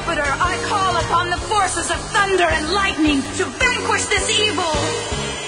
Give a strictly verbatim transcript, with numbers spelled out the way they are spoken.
Jupiter, I call upon the forces of thunder and lightning to vanquish this evil!